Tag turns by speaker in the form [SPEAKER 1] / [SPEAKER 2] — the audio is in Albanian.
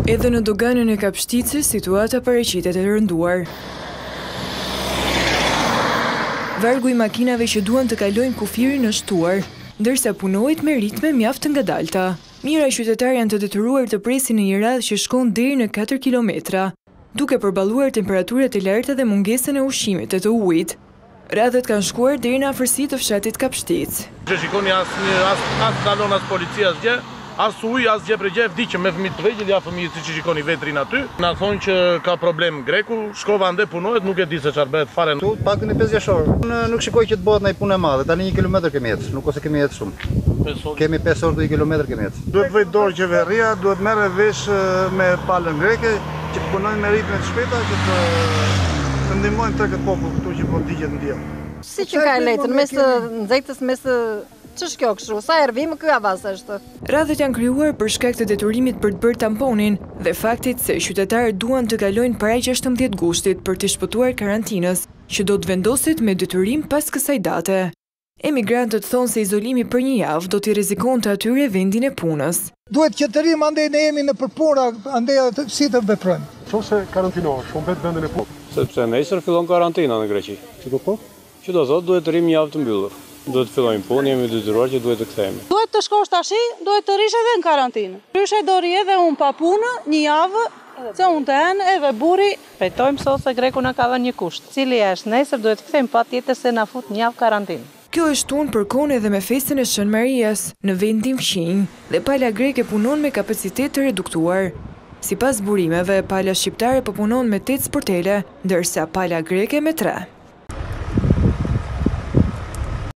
[SPEAKER 1] Edhe në doganën e KAPSHTICE-s, situata paraqitet e rënduar. Vargu i makinave që duan të kalojnë kufirin është tuar, ndërsa punojt me ritme mjaft të ngadalta. Mijëra qytetarë janë të detyruar të presin në një radhë që shkon deri në 4 kilometra, duke përballuar temperaturat e larta dhe mungesën e ushqimit e të ujit. Radhët kanë shkuar deri në afërsi të fshatit KAPSHTICE.
[SPEAKER 2] Që shikoni as kalon as policia as gjë. As uj, as gjë për gjë, vdiqëm me fëmijë të vegjël, ja fëmijët si që shikoni vetrin aty. Na thonë që ka problem greku, shkova ande punohet, nuk e di se çfarë bëhet fare.
[SPEAKER 3] Tu pakën e 5 vjeçor. Nuk shikoj që të bëhet ndonjë punë e madhe, tani 1 kilometër kemi ecë, nuk ose kemi ecë shumë. Kemi 5 orë 1 kilometër kemi ecë.
[SPEAKER 4] Duhet vëj dorë qeveria, duhet merre vesh me palën greke, që të punojnë me ritme të shpejta, që të ndihmojnë këtë popull këtu që po digjet në diell.
[SPEAKER 5] Si që ka letën, mes të nxehtës, mes të ç'është kjo kështu? Sa ervim ky avaz është?
[SPEAKER 1] Radhët janë krijuar për shkak të detyrimit për të bërë tamponin dhe faktit se qytetarët duan të kalojnë para 16 gushtit për të shpëtuar karantinës, që do të vendoset me detyrim pas kësaj date. Emigrantët thonë se izolimi për një javë do t'i rrezikonte atyre vendin e punës.
[SPEAKER 6] Duhet qytetërim andej ne jemi në përpuna, andej si të veprojmë.
[SPEAKER 7] Nëse karantinohesh, humbet vendin e punës.
[SPEAKER 8] Sepse nesër fillon karantina në Greqi.
[SPEAKER 7] Çdo po?
[SPEAKER 8] Që do thotë duhet të rrim një javë të mbyllur. Duhet të fillojmë punë, jemi detyruar që duhet të kthehemi.
[SPEAKER 9] Duhet të shkosh tashi, duhet të rish edhe në karantinë. Ndryshe do rri edhe unë pa punë, një javë, se unë të enë edhe burri.
[SPEAKER 10] Pejtojmë sot se greku na ka dhënë një kusht, cili është nesër duhet të kthejmë patjetër se na fut një javë karantinë.
[SPEAKER 1] Kjo është tunë përkon edhe me festën e Shën Marias në vendin fqinj dhe pala greke punon me kapacitet të reduktuar. Sipas burimeve, pala shqiptare po punon me 8 sportele, ndërsa pala greke me 3.